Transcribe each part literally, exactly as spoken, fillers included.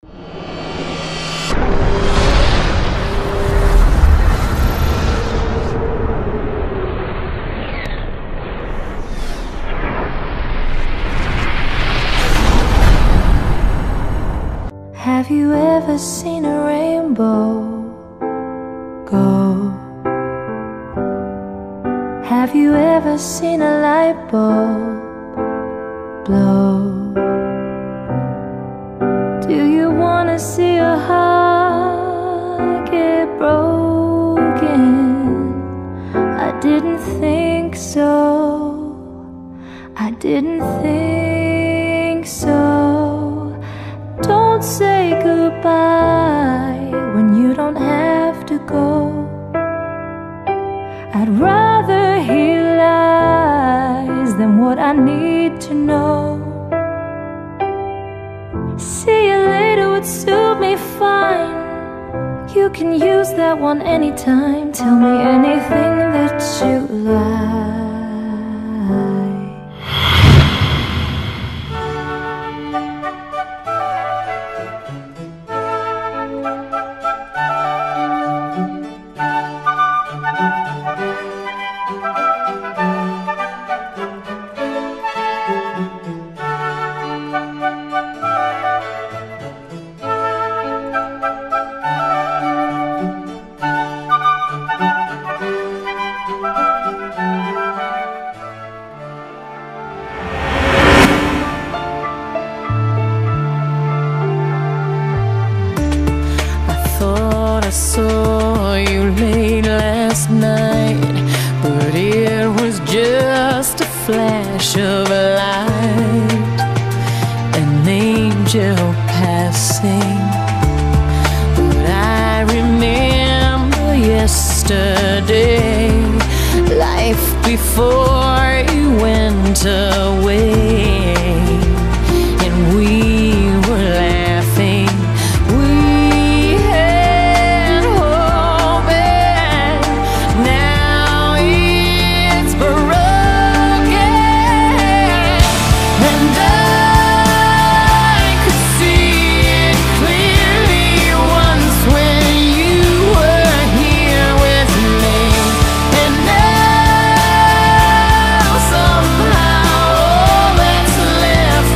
Have you ever seen a rainbow go? Have you ever seen a light bulb blow? Do you wanna see a heart get broken? I didn't think so, I didn't think so. Don't say goodbye when you don't have to go. I'd rather hear lies than what I need to know. See you later would suit me fine. You can use that one anytime. Tell me anything that you like. I saw you late last night, but it was just a flash of light, an angel passing. But I remember yesterday, life before you went away, and we were laughing. Somehow all that's left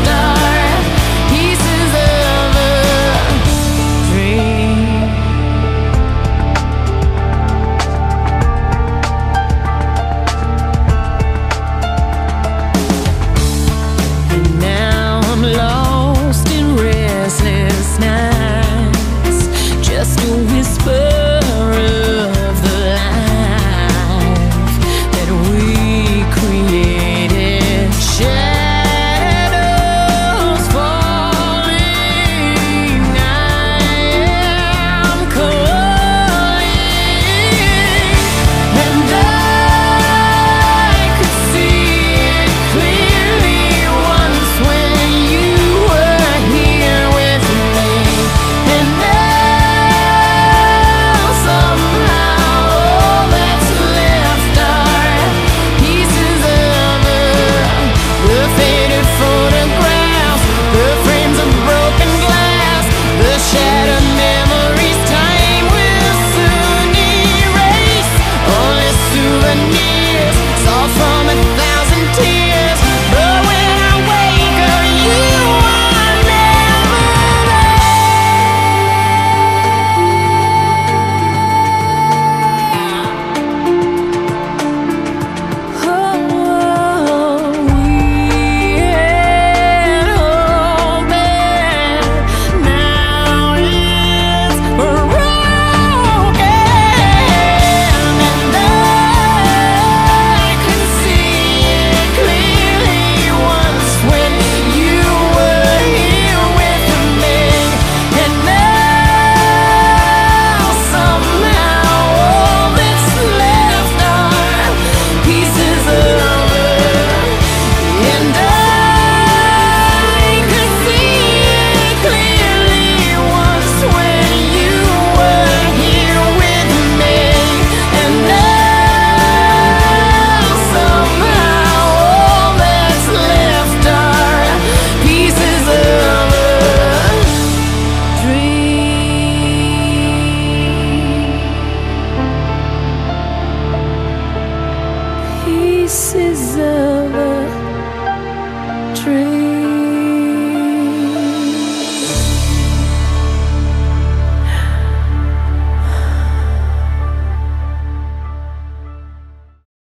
dream.